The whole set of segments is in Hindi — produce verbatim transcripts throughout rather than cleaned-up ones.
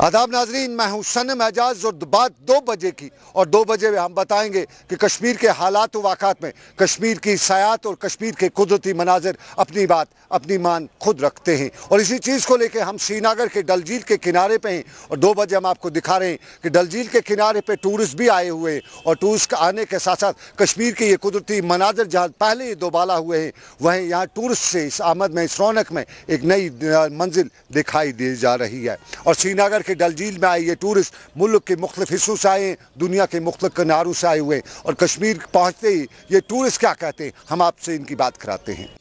आदाब नाजरीन, मैं हूँ सनम एजाज और बात दो बजे की और दो बजे में हम बताएंगे कि कश्मीर के हालात वाक़ात में कश्मीर की सयाहत और कश्मीर के कुदरती मनाजिर अपनी बात अपनी मान खुद रखते हैं। और इसी चीज़ को लेकर हम श्रीनगर के डल झील के किनारे पे हैं और दो बजे हम आपको दिखा रहे हैं कि डल झील के किनारे पे टूरिस्ट भी आए हुए हैं और टूरिस्ट आने के साथ साथ कश्मीर के ये कुदरती मनाजिर जहाँ पहले ही दोबाला हुए हैं वहीं यहाँ टूरिस्ट से इस आमद में इस रौनक में एक नई मंजिल दिखाई दी जा रही है। और श्रीनगर के डल झील में आए ये टूरिस्ट मुल्क के मुख्तलिफ हिस्सों से आए हैं, दुनिया के मुख्तलिफ किनारों से आए हुए हैं और कश्मीर पहुँचते ही ये टूरिस्ट क्या कहते हैं हम आपसे इनकी बात कराते हैं।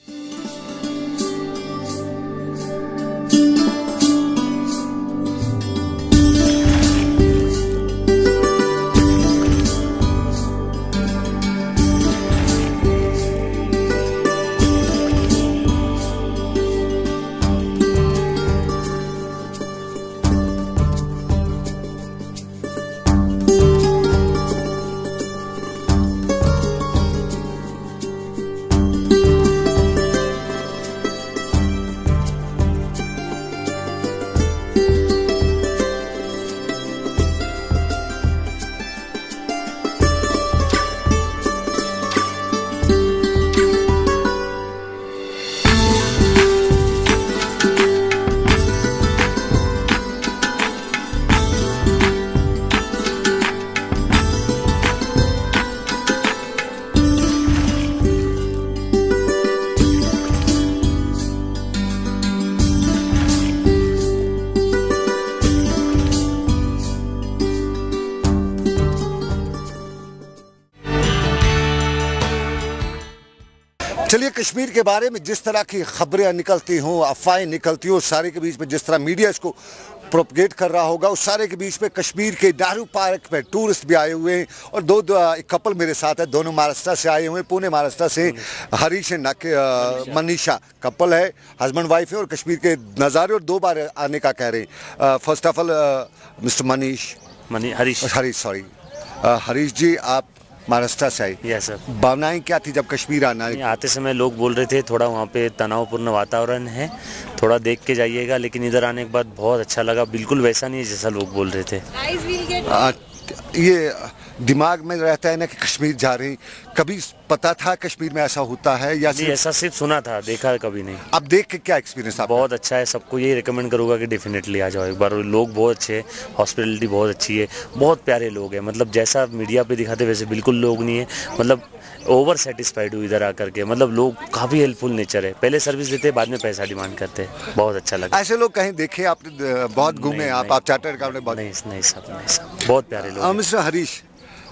चलिए, कश्मीर के बारे में जिस तरह की खबरें निकलती हों, अफवाहें निकलती हों, सारे के बीच में जिस तरह मीडिया इसको प्रोपगेट कर रहा होगा उस सारे के बीच में कश्मीर के नेहरू पार्क में टूरिस्ट भी आए हुए हैं और दो, दो एक कपल मेरे साथ है, दोनों महाराष्ट्र से आए हुए हैं, पुणे महाराष्ट्र से। हरीश एंड मनीषा कपल है, हस्बैंड वाइफ है और कश्मीर के नज़ारे और दो बार आने का कह रहे हैं। First of all mister Manish Harish Harish sorry Harish ji, आप महाराष्ट्र से आए। Yes sir. भावनाएं क्या थी जब कश्मीर आना? आते समय लोग बोल रहे थे थोड़ा वहाँ पे तनावपूर्ण वातावरण है, थोड़ा देख के जाइएगा, लेकिन इधर आने के बाद बहुत अच्छा लगा। बिल्कुल वैसा नहीं है जैसा लोग बोल रहे थे। आ, ये दिमाग में रहता है ना कि कश्मीर जा रहे हैं, कभी पता था कश्मीर में ऐसा होता है या सिर्फ ऐसा सिर्फ सुना था, देखा कभी नहीं। अब देख के क्या एक्सपीरियंस आपका? बहुत अच्छा है, सबको यही रिकमेंड करूँगा कि डेफिनेटली आ जाओ एक बार। लोग बहुत अच्छे हैं, हॉस्पिटलिटी बहुत अच्छी है, बहुत प्यारे लोग हैं। मतलब जैसा मीडिया पे दिखाते वैसे बिल्कुल लोग नहीं है, मतलब ओवर सेटिस्फाइड हूँ इधर आकर के। मतलब लोग काफ़ी हेल्पफुल नेचर है, पहले सर्विस देते बाद में पैसा डिमांड करते हैं, बहुत अच्छा लगा। ऐसे लोग कहीं देखे आपने? बहुत घूमे आप आप चार्टर्ड अकाउंटेंट? बहुत नहीं नहीं सब नहीं सब बहुत प्यारे लोग। मिस्टर हरीश,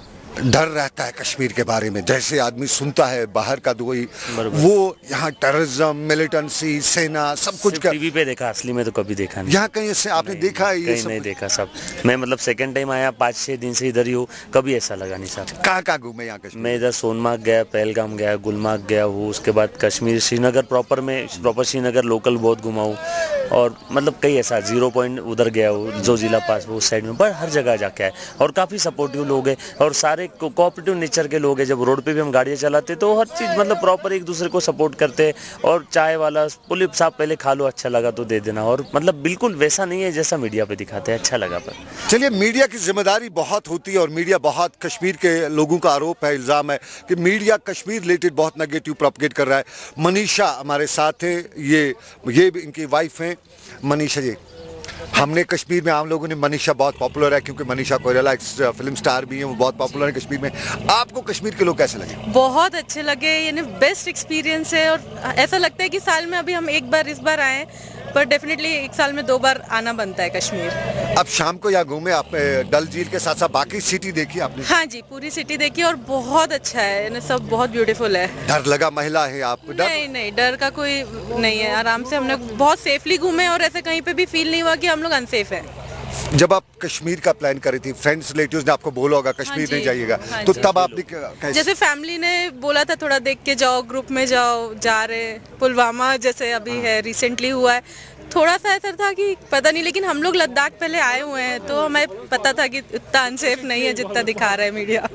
डर रहता है कश्मीर के बारे में, जैसे आदमी सुनता है बाहर का दुबई, वो यहाँ टेररिज्म, मिलिटेंसी, सेना सब कुछ टीवी पे देखा, असली में तो कभी देखा नहीं। यहाँ कहीं से आपने देखा है? कहीं नहीं देखा सब। मैं मतलब सेकंड टाइम आया, पाँच छः दिन से इधर ही हूँ, कभी ऐसा लगा नहीं साहब। कहाँ कहाँ घूमे यहाँ कश्मीर? मैं इधर सोनमार्ग गया, पहलगाम गया, गुलमार्ग गया हूँ, उसके बाद कश्मीर श्रीनगर प्रॉपर में प्रॉपर श्रीनगर लोकल बहुत घुमा हूँ और मतलब कई ऐसा जीरो पॉइंट उधर गया हूँ जो जिला पास उस साइड में, पर हर जगह जाके आए और काफ़ी सपोर्टिव लोग हैं और सारे कोऑपरेटिव नेचर के लोग हैं। जब रोड पे भी हम गाड़ियाँ चलाते तो हर चीज़ मतलब प्रॉपर एक दूसरे को सपोर्ट करते और चाय वाला पुलिस साहब पहले खा लो, अच्छा लगा तो दे देना, और मतलब बिल्कुल वैसा नहीं है जैसा मीडिया पे दिखाते हैं। अच्छा लगा। पर चलिए, मीडिया की जिम्मेदारी बहुत होती है और मीडिया बहुत, कश्मीर के लोगों का आरोप है, इल्ज़ाम है कि मीडिया कश्मीर रिलेटेड बहुत नेगेटिव प्रोपगेट कर रहा है। मनीषा हमारे साथ है, ये ये इनकी वाइफ हैं। मनीषा जी, हमने कश्मीर में, हम लोगों ने, मनीषा बहुत पॉपुलर है क्योंकि मनीषा कोइराला फिल्म स्टार भी है, वो बहुत पॉपुलर है कश्मीर में। आपको कश्मीर के लोग कैसे लगे? बहुत अच्छे लगे, यानी बेस्ट एक्सपीरियंस है और ऐसा लगता है कि साल में अभी हम एक बार इस बार आए, पर डेफिनेटली एक साल में दो बार आना बनता है कश्मीर। अब शाम को यहाँ घूमे आप, डल झील के साथ साथ बाकी सिटी देखी आपने? हाँ जी, पूरी सिटी देखी और बहुत अच्छा है, सब बहुत ब्यूटीफुल है। डर लगा? महिला है आप? डर नहीं नहीं, डर का कोई नहीं है, आराम से हमने बहुत सेफली घूमे और ऐसे कहीं पे भी फील नहीं हुआ कि हम लोग अनसेफ है। जब आप कश्मीर का प्लान कर रही थी, फ्रेंड्स रिलेटिव्स ने आपको बोला होगा कश्मीर हाँ नहीं जाइएगा, हाँ तो तब आपने कैसे? जैसे फैमिली ने बोला था थोड़ा देख के जाओ, ग्रुप में जाओ, जा रहे पुलवामा जैसे अभी हाँ। है, रिसेंटली हुआ है, थोड़ा सा ऐसा था कि पता नहीं, लेकिन हम लोग लद्दाख पहले आए हुए हैं तो हमें पता था कि इतना अनसेफ नहीं है जितना दिखा रहा है मीडिया।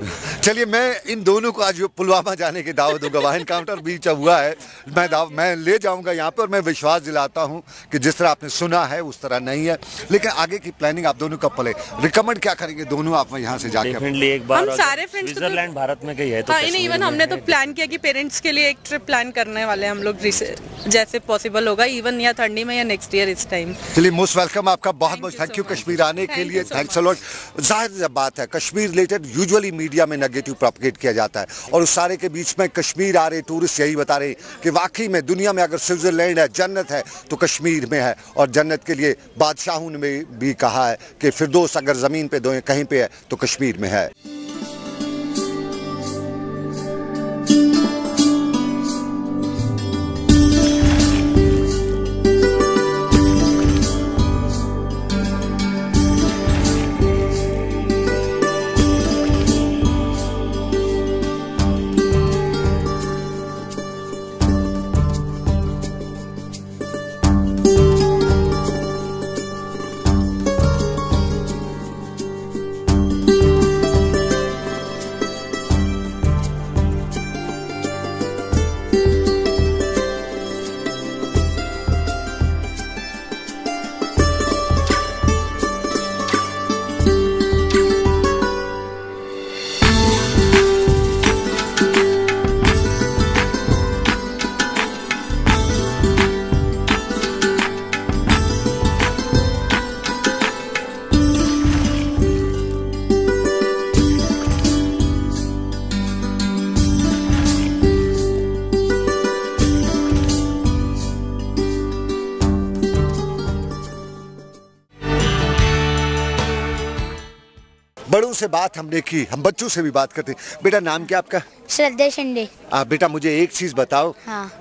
चलिए, मैं इन दोनों को आज पुलवामा जाने की दावत दूंगा। वहाँ इनकाउंटर बीच हुआ है, मैं दाव मैं ले जाऊंगा यहाँ पे और मैं विश्वास दिलाता हूँ कि जिस तरह आपने सुना है उस तरह नहीं है। लेकिन आगे की प्लानिंग आप दोनों कब पले रिकमेंड क्या करेंगे दोनों आप यहाँ से जाके? डेफिनेटली एक बार हम सारे फ्रेंड्स स्विट्जरलैंड भारत में गई है तो हाँ, नहीं इवन हमने तो प्लान किया कि पेरेंट्स के लिए एक ट्रिप प्लान करने वाले हम लोग, जैसे पॉसिबल होगा, इवन या ठंडी में या नेक्स्ट ईयर इस टाइम। चलिए, मोस्ट वेलकम, आपका बहुत बहुत थैंक यू कश्मीर आने के लिए। Thanks a lot. जाहिर बात है, कश्मीर रिलेटेड यूजुअली मीडिया में नेगेटिव प्रोपगेट किया जाता है और उस सारे के बीच में कश्मीर आ रहे टूरिस्ट यही बता रहे कि वाकई में दुनिया में अगर स्विट्जरलैंड है, जन्नत है, तो कश्मीर में है। और जन्नत के लिए बादशाहों ने भी कहा है कि फिरदौस अगर ज़मीन पे दो कहीं पे है तो कश्मीर में है। बड़ों से बात हमने की, हम बच्चों से भी बात करते हैं। बेटा, नाम क्या आपका? श्रद्धा शिंदे। बेटा, मुझे एक चीज़ बताओ।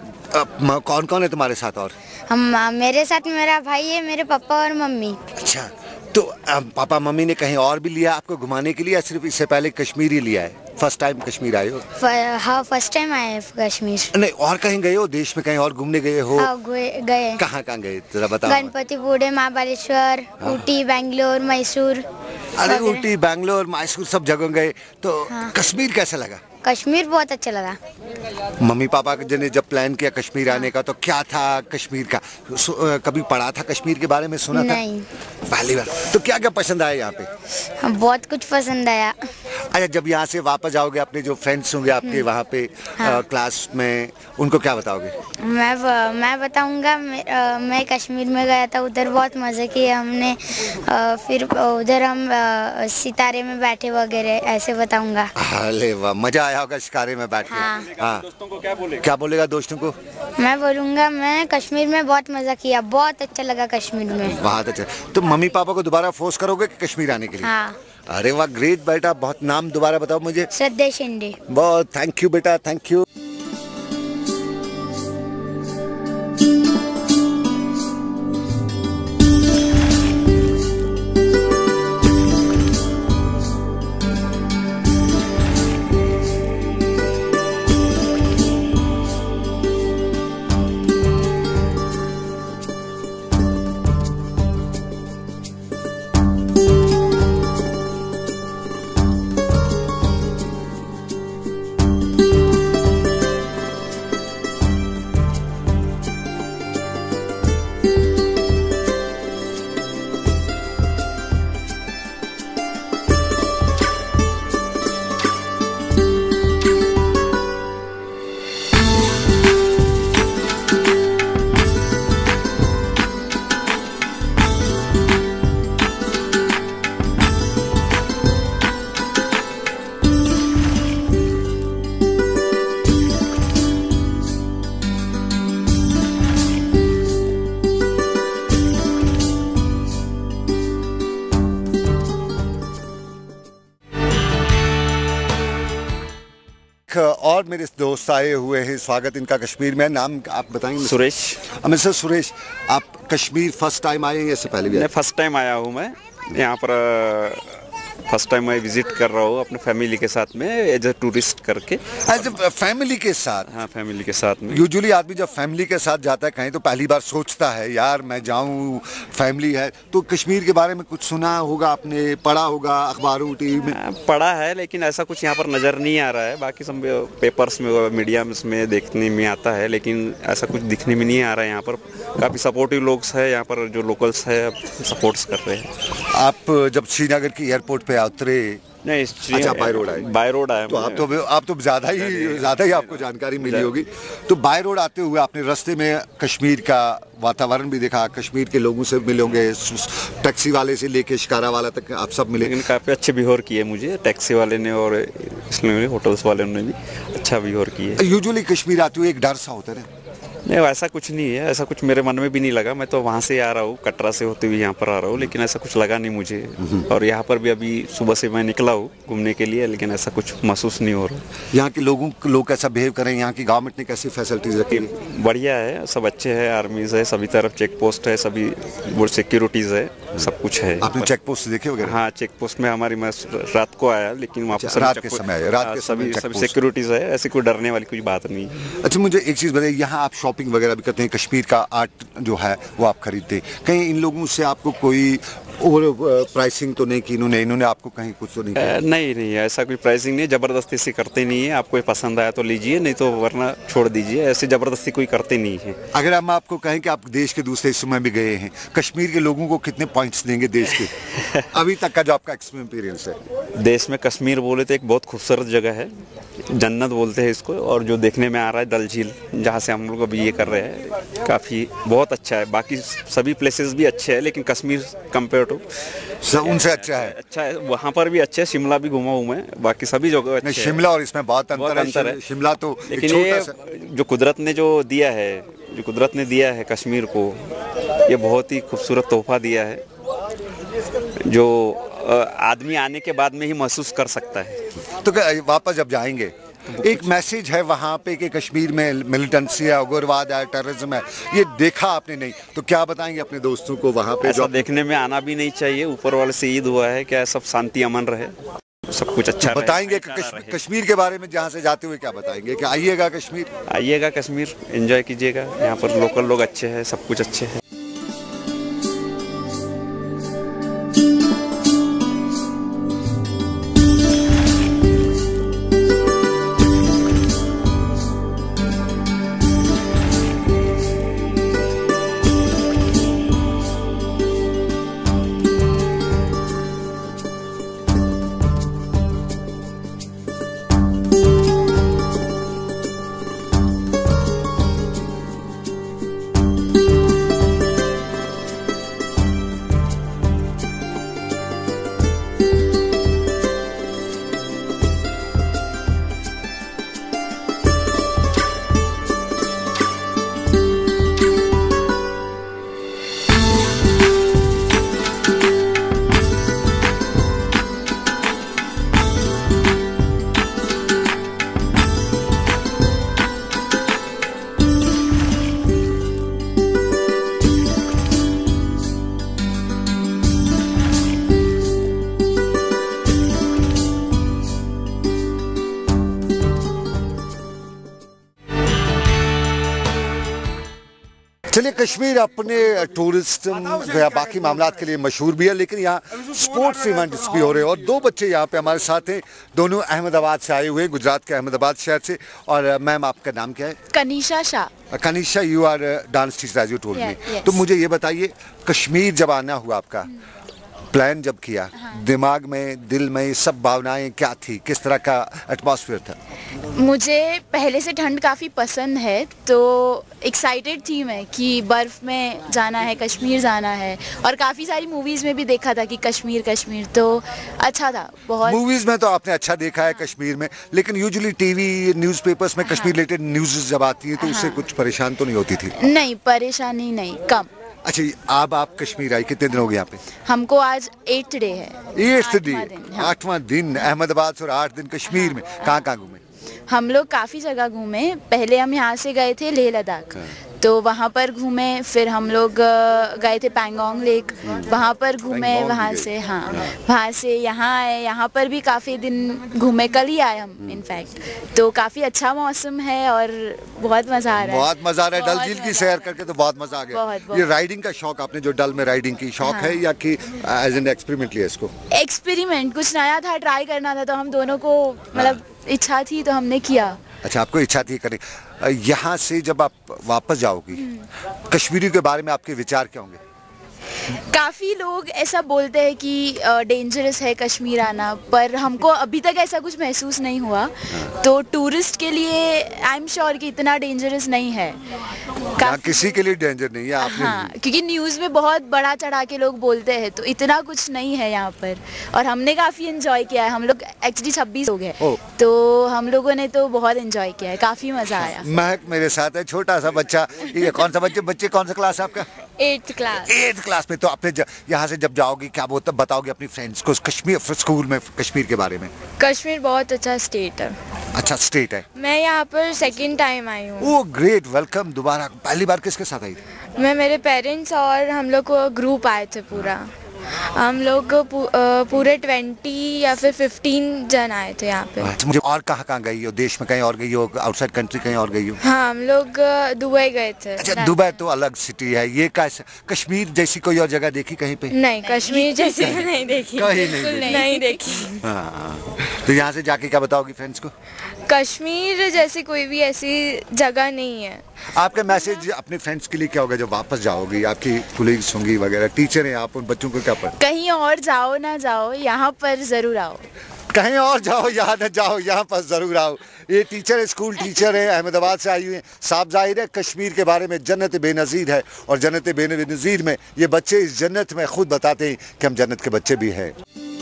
हाँ। कौन कौन है तुम्हारे साथ? और हम मेरे साथ मेरा भाई है, मेरे पापा और मम्मी। अच्छा, तो आ, पापा मम्मी ने कहीं और भी लिया आपको घुमाने के लिए या सिर्फ इससे पहले कश्मीर ही लिया है? फर्स्ट टाइम कश्मीर आए हो? हाँ, फर्स्ट टाइम आए हैं कश्मीर। नहीं, और कहीं गए हो देश में? कहीं और घूमने गए हो? हाँ, गए। कहाँ कहाँ गए जरा बताओ। गणपतिपुरे, महाबलेश्वर, ऊटी, बेंगलोर, मैसूर। अरे ऊटी, बेंगलोर, मैसूर सब जगह गए, तो हाँ। कश्मीर कैसा लगा? कश्मीर बहुत अच्छा लगा। मम्मी पापा ने जब प्लान किया कश्मीर आने का तो क्या था कश्मीर का? कभी पढ़ा था कश्मीर के बारे में, सुना नहीं। था? पहली बार। तो क्या क्या पसंद आया यहाँ पे? हाँ, बहुत कुछ पसंद आया। अच्छा, जब यहाँ से वापस जाओगे अपने जो फ्रेंड्स होंगे आपके वहाँ पे हाँ। आ, क्लास में, उनको क्या बताओगे? मैं मैं बताऊंगा, मैं, मैं कश्मीर में गया था, उधर बहुत मज़े किए हमने। आ, फिर उधर हम आ, सितारे में बैठे वगैरह, ऐसे बताऊंगा। अरे वाह, मजा आया होगा शिकारे में बैठ के। हाँ। हाँ। दोस्तों को क्या बोलेगा? क्या बोलेगा दोस्तों को? मैं बोलूँगा मैं कश्मीर में बहुत मज़ा किया, बहुत अच्छा लगा कश्मीर में। बहुत अच्छा। तो मम्मी पापा को दोबारा फोर्स करोगे कि कश्मीर आने के लिए? हाँ। अरे वाह, ग्रेट बेटा। बहुत नाम दोबारा बताओ मुझे। श्रद्धा शिंदे। बहुत थैंक यू बेटा, थैंक यू। और मेरे दोस्त आए हुए हैं, स्वागत इनका कश्मीर में। नाम आप बताएंगे? सुरेश। मिस्टर सुरेश, आप कश्मीर फर्स्ट टाइम आए हैं या इससे पहले भी? मैं फर्स्ट टाइम आया हूँ। मैं यहाँ पर फर्स्ट टाइम मैं विजिट कर रहा हूँ अपने फैमिली के साथ में एज ए टूरिस्ट करके। एज ए फैमिली के साथ? हाँ, फैमिली के साथ में। यूजुअली आदमी जब फैमिली के साथ जाता है कहीं तो पहली बार सोचता है यार मैं जाऊँ, फैमिली है। तो कश्मीर के बारे में कुछ सुना होगा आपने, पढ़ा होगा अखबारों टीवी में? पढ़ा है, लेकिन ऐसा कुछ यहाँ पर नज़र नहीं आ रहा है। बाकी सब पेपर्स में मीडिया में देखने में आता है, लेकिन ऐसा कुछ दिखने में नहीं आ रहा है। यहाँ पर काफ़ी सपोर्टिव लोग हैं, यहाँ पर जो लोकल्स है सपोर्ट्स कर रहे हैं। आप जब श्रीनगर की एयरपोर्ट पे उतरे? नहीं, अच्छा, बाय रोड आए? बाय रोड आए तो आप तो आप तो ज़्यादा ही ज़्यादा ही आपको जानकारी मिली होगी। तो बाय रोड आते हुए आपने रास्ते में कश्मीर का वातावरण भी देखा, कश्मीर के लोगों से मिले होंगे, टैक्सी वाले से लेके शिकारा वाला तक आप सब मिले? लेकिन काफ़ी अच्छे बिहेव किए मुझे टैक्सी वाले ने, और इसमें होटल्स वाले ने भी अच्छा बिहेव किए। यूजुअली कश्मीर आते हुए एक डर सा होता है? नहीं, ऐसा कुछ नहीं है, ऐसा कुछ मेरे मन में भी नहीं लगा। मैं तो वहाँ से आ रहा हूँ, कटरा से होते हुए यहाँ पर आ रहा हूँ, लेकिन ऐसा कुछ लगा नहीं मुझे। और यहाँ पर भी अभी सुबह से मैं निकला हूँ घूमने के लिए, लेकिन ऐसा कुछ महसूस नहीं हो रहा। यहाँ के लोगों लोग कैसा बिहेव करें? यहाँ की गवर्नमेंट ने कैसी फैसिलिटीज रखी? बढ़िया है, सब अच्छे हैं, आर्मीज है, सभी तरफ चेक पोस्ट है, सभी वो सिक्योरिटीज है, सब कुछ है। आपने चेक पोस्ट देखे वगैरह? हाँ, चेक पोस्ट में हमारी, मैं रात को आया, लेकिन वहाँ पर रात के समय रात के सभी सभी सिक्योरिटीज है, ऐसी कोई डरने वाली कोई बात नहीं। अच्छा, मुझे एक चीज़ बताइए, यहाँ आप शॉपिंग वगैरह भी करते हैं, कश्मीर का आर्ट जो है वो आप खरीदते, कहीं इन लोगों से आपको कोई ओवर प्राइसिंग तो नहीं की इन्होंने? इन्होंने आपको कहीं कुछ तो नहीं किया? नहीं नहीं, ऐसा कोई प्राइसिंग नहीं, ज़बरदस्ती से करते नहीं है। आपको पसंद आया तो लीजिए, नहीं तो वरना छोड़ दीजिए, ऐसे ज़बरदस्ती कोई करते नहीं है। अगर हम आपको कहें कि आप देश के दूसरे हिस्सों में भी गए हैं, कश्मीर के लोगों को कितने पॉइंट्स देंगे देश के अभी तक का जो आपका एक्सपीरियंस है? देश में कश्मीर बोले तो एक बहुत खूबसूरत जगह है, जन्नत बोलते हैं इसको। और जो देखने में आ रहा है डल झील, जहाँ से हम लोग अभी ये कर रहे हैं, काफ़ी बहुत अच्छा है। बाकी सभी प्लेसेस भी अच्छे हैं, लेकिन कश्मीर कंपेयर टू सब उनसे अच्छा है। अच्छा है, वहाँ पर भी अच्छे है। शिमला भी घूमा हूँ मैं, बाकी सभी जगह अच्छे। शिमला और इसमें बहुत अंतर है, अंतर है। शिमला तो लेकिन ये जो कुदरत ने जो दिया है, जो कुदरत ने दिया है कश्मीर को, ये बहुत ही खूबसूरत तोहफा दिया है, जो आदमी आने के बाद में ही महसूस कर सकता है। तो वापस जब जाएंगे, एक मैसेज है वहाँ पे कि कश्मीर में मिलिटेंसी है, उग्रवाद है, टेररिज्म है, ये देखा आपने नहीं, तो क्या बताएंगे अपने दोस्तों को वहाँ पे? ऐसा देखने में आना भी नहीं चाहिए। ऊपर वाले से ईद हुआ है, क्या सब शांति अमन रहे, सब कुछ अच्छा बताएंगे। कश्मीर के बारे में जहाँ से जाते हुए क्या बताएंगे कि आइएगा कश्मीर? आइएगा कश्मीर, एंजॉय कीजिएगा, यहाँ पर लोकल लोग अच्छे हैं, सब कुछ अच्छे हैं। चलिए, कश्मीर अपने टूरिस्ट या बाकी मामलात के लिए मशहूर भी है, लेकिन यहाँ स्पोर्ट्स इवेंट्स भी हो रहे हैं। और दो बच्चे यहाँ पे हमारे साथ हैं, दोनों अहमदाबाद से आए हुए हैं, गुजरात के अहमदाबाद शहर से। और मैम, आपका नाम क्या है? Kanisha Shah. Kanisha, you are dance teacher as you told me. तो मुझे ये बताइए, कश्मीर जब आना हुआ आपका, प्लान जब किया, हाँ। दिमाग में, दिल में सब भावनाएं क्या थी, किस तरह का एटमॉस्फेयर था? मुझे पहले से ठंड काफ़ी पसंद है, तो एक्साइटेड थी मैं कि बर्फ़ में जाना है, कश्मीर जाना है। और काफ़ी सारी मूवीज़ में भी देखा था कि कश्मीर कश्मीर, तो अच्छा था बहुत। मूवीज़ में तो आपने अच्छा देखा है कश्मीर में, लेकिन यूजुअली टीवी न्यूज़पेपर्स में कश्मीर रिलेटेड न्यूज़ जब आती है तो उससे कुछ परेशान तो नहीं होती थी? नहीं, परेशानी नहीं, कम। अच्छा, अब आप कश्मीर आए कितने दिन हो गए यहाँ पे? हमको आज एट्थ डे है। एट्थ डे, आठवां दिन अहमदाबाद से, और आठ दिन कश्मीर में। कहाँ कहाँ घूमे? हम लोग काफ़ी जगह घूमे। पहले हम यहाँ से गए थे लेह लद्दाख, तो वहाँ पर घूमे। फिर हम लोग अ, गए थे पैंगोंग लेक, वहाँ पर घूमे। पैंगोंग वहाँ भी से हाँ वहाँ से यहाँ आए, यहाँ पर भी काफ़ी दिन घूमे, कल ही आए हम इनफैक्ट। तो काफ़ी अच्छा मौसम है और बहुत मज़ा आ रहा है। बहुत मजा आ रहा है। डल बहुत झील की मज़ा सैर आ रहा करके तो बहुत मजा आ गया। बहुत, बहुत। ये राइडिंग का शौक, आपने जो डल में राइडिंग की शौक है या कि एज एन एक्सपेरिमेंट लिया इसको? एक्सपेरिमेंट, कुछ नया था, ट्राई करना था, तो हम दोनों को मतलब इच्छा थी तो हमने किया। अच्छा, आपको इच्छा थी करने। यहाँ से जब आप वापस जाओगी, कश्मीरी के बारे में आपके विचार क्या होंगे? काफ़ी लोग ऐसा बोलते हैं कि डेंजरस है कश्मीर आना, पर हमको अभी तक ऐसा कुछ महसूस नहीं हुआ। तो टूरिस्ट के लिए आई एम श्योर कि इतना डेंजरस नहीं है। यहाँ किसी के लिए डेंजर नहीं है। आपने हाँ, क्योंकि न्यूज़ में बहुत बड़ा चढ़ा के लोग बोलते हैं, तो इतना कुछ नहीं है यहाँ पर। और हमने काफ़ी एंजॉय किया है। हम लोग एक्चुअली छब्बीस लोग हैं, ओह। तो हम लोगों ने तो बहुत एंजॉय किया है, काफ़ी मज़ा आया। महक मेरे साथ है, छोटा सा बच्चा। ये कौन सा बच्चे बच्चे कौन सा क्लास है आपका? Eighth class. एट्थ क्लास में। तो आपने ज- यहाँ से जब जाओगी, क्या वो तब बताओगे अपनी फ्रेंड्स को कश्मीर स्कूल में कश्मीर के बारे में? कश्मीर बहुत अच्छा स्टेट है। अच्छा स्टेट है। मैं यहाँ पर सेकंड टाइम आई हूँ। ओ ग्रेट, वेलकम दोबारा। पहली बार किसके साथ आई? मैं, मेरे पेरेंट्स और हम लोग को ग्रुप आए थे पूरा। हम लोग पू, अ, पूरे ट्वेंटी या फिर फिफ्टीन जन आए थे यहाँ पे। अच्छा, मुझे और कहाँ कहाँ गई हो? देश में कहीं और गई हो? आउटसाइड कंट्री कहीं और गई हो? हाँ, हम लोग अ, दुबई गए थे। अच्छा, दुबई तो अलग सिटी है। ये कैसे कश्मीर जैसी कोई और जगह देखी कहीं पे? नहीं, कश्मीर जैसी तो नहीं देखी। कहीं नहीं बिल्कुल देखी। नहीं देखी। हाँ, तो यहाँ से जाके क्या बताओगी फ्रेंड्स को? कश्मीर जैसी कोई भी ऐसी जगह नहीं है। आपका मैसेज अपने फ्रेंड्स के लिए क्या होगा जब वापस जाओगी? आपकी कोलीग्स होंगी वगैरह, टीचर हैं आप, उन बच्चों को क्या पढ़? कहीं और जाओ ना जाओ, यहाँ पर ज़रूर आओ। कहीं और जाओ, यहाँ न जाओ, यहाँ पर जरूर आओ। ये टीचर है, स्कूल टीचर है, अहमदाबाद से आई हुई हैं। साफ जाहिर है कश्मीर के बारे में जन्नत बेनज़ीर है, और जन्नत बेनज़ीर में ये बच्चे इस जन्नत में खुद बताते हैं कि हम जन्नत के बच्चे भी हैं।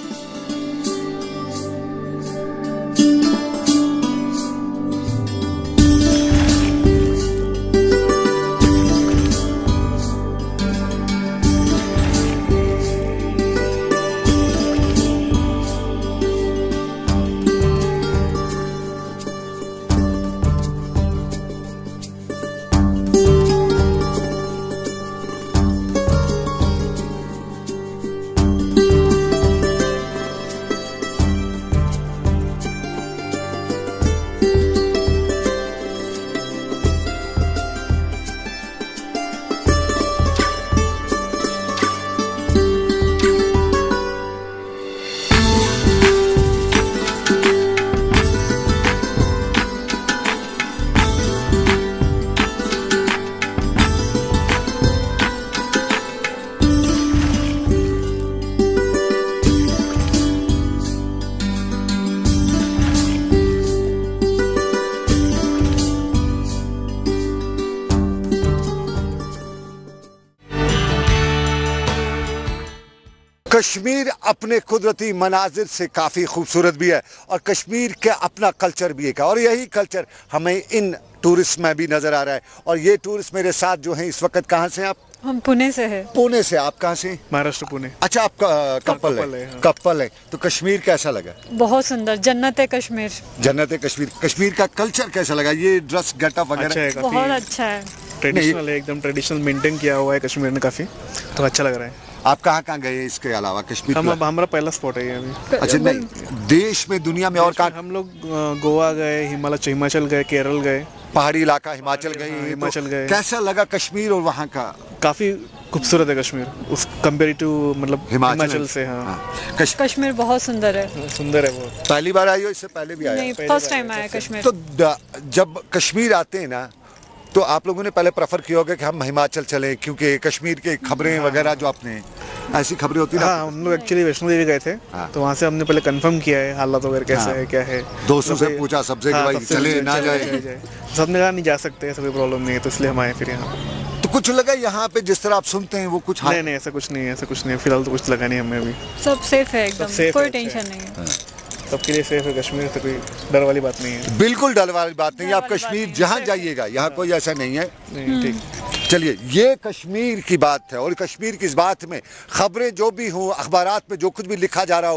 कश्मीर अपने कुदरती मनाजिर से काफ़ी खूबसूरत भी है, और कश्मीर का अपना कल्चर भी एक है, और यही कल्चर हमें इन टूरिस्ट में भी नज़र आ रहा है। और ये टूरिस्ट मेरे साथ जो हैं इस वक्त, कहाँ से आप? हम पुणे से है। पुणे से। आप कहाँ से? महाराष्ट्र, पुणे। अच्छा, आप कपल कपल है, है, हाँ। कपल है। तो कश्मीर कैसा लगा? बहुत सुंदर, जन्नत है कश्मीर। जन्नत है कश्मीर। कश्मीर का कल्चर कैसा लगा? ये ड्रेस गेटअप अच्छा वगैरह? है, बहुत काफी अच्छा है। ट्रेडिशनल है, एकदम ट्रेडिशनल मेंटेन किया हुआ है कश्मीर में काफी, तो अच्छा लग रहा है। आप कहाँ कहाँ गए इसके अलावा कश्मीर? हम अब हमारा पहला स्पॉट है ये अभी। अच्छा, नहीं देश में, दुनिया में और कहाँ? हम लोग अ, गोवा गए, हिमालय हिमाचल गए, केरल गए, पहाड़ी इलाका, हिमाचल गए। हाँ, तो हिमाचल गए। कैसा लगा कश्मीर और वहाँ का? काफी खूबसूरत है कश्मीर उस कंपेयर टू मतलब हिमाचल से। हाँ, हाँ। कश... कश्मीर बहुत सुंदर है। सुंदर है वो। पहली बार आई हो? इससे पहले भी आए? नहीं, फर्स्ट टाइम आया कश्मीर। तो द- जब कश्मीर आते हैं ना, तो आप लोगों ने पहले प्रेफर किया होगा कि हम हिमाचल चलें, क्योंकि कश्मीर के खबरें वगैरह जो आपने, ऐसी खबरें होती ना? हाँ, हम लोग एक्चुअली वैष्णो देवी गए थे, हाँ। तो वहाँ से हमने पहले कंफर्म किया है हालात वगैरह कैसा हाँ। है, क्या है। दोस्तों से सबसे- पूछा सबसे कि हाँ, भाई सबसे चले पूछा, ना चले, जाए? चले जाए। सबने कहा नहीं जा सकते, ऐसा कोई प्रॉब्लम नहीं है, तो इसलिए हम आए फिर यहाँ। तो कुछ लगा यहाँ पे जिस तरह आप सुनते हैं वो कुछ? नहीं नहीं, ऐसा कुछ नहीं है, ऐसा कुछ नहीं है, फिलहाल तो कुछ लगा नहीं हमें अभी। सब सेफ है एकदम, safe कोई है, टेंशन नहीं है। सबके लिए सेफ है कश्मीर, तो कोई डर वाली बात नहीं है। बिल्कुल डर वाली बात नहीं है। आप डर वाली बात कश्मीर नहीं है, जहाँ safe जाइएगा, यहाँ कोई ऐसा नहीं है। नहीं, ठीक। चलिए, ये कश्मीर की बात है, और कश्मीर की इस बात में खबरें जो भी हों, अखबारात में जो कुछ भी लिखा जा रहा हो,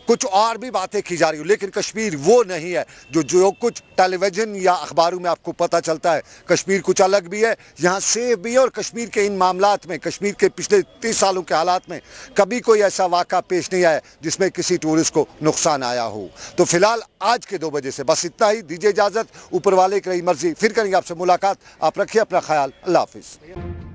कुछ और भी बातें की जा रही हो, लेकिन कश्मीर वो नहीं है जो जो कुछ टेलीविज़न या अखबारों में आपको पता चलता है। कश्मीर कुछ अलग भी है, यहाँ सेफ भी है, और कश्मीर के इन मामलात में, कश्मीर के पिछले तीस सालों के हालात में कभी कोई ऐसा वाक़ा पेश नहीं आया जिसमें किसी टूरिस्ट को नुकसान आया हो। तो फिलहाल आज के दो बजे से बस इतना ही। दीजिए इजाज़त, ऊपर वाले की रही मर्जी, फिर करेंगे आपसे मुलाकात। आप रखिए अपना ख्याल। अल्लाह हाफिज़।